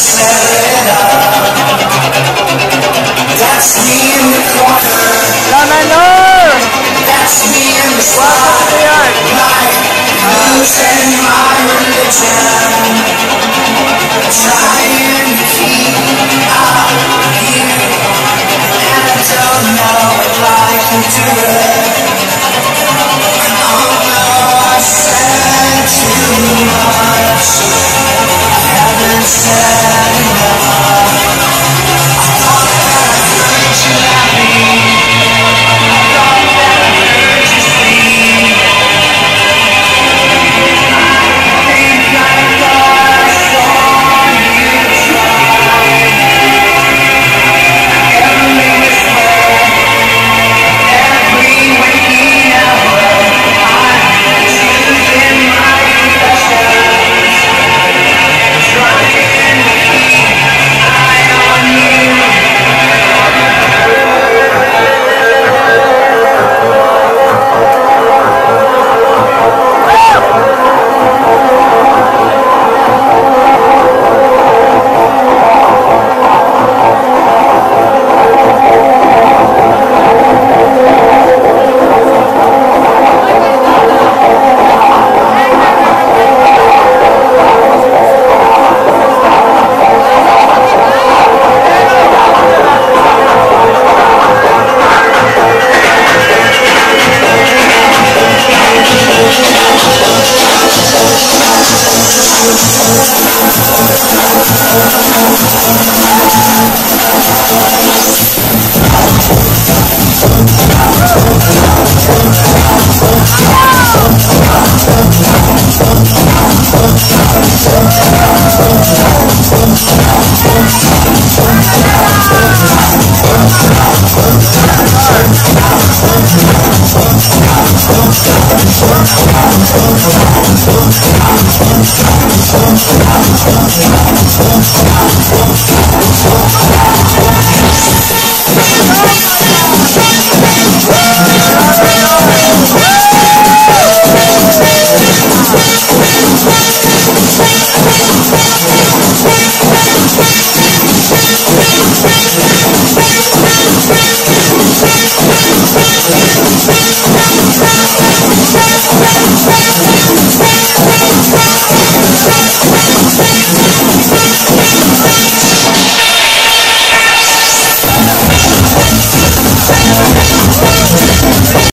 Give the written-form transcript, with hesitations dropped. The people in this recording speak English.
That's me in the corner. La menor. That's me in the Welcome to the art. spotlight. Losing my religion. Trying to keep out of you. And I don't know if I can do it. Oh no, I said too much. I haven't said enough.